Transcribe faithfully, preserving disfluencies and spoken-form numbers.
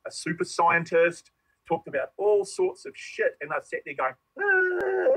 a super scientist, talked about all sorts of shit. And I sat there going,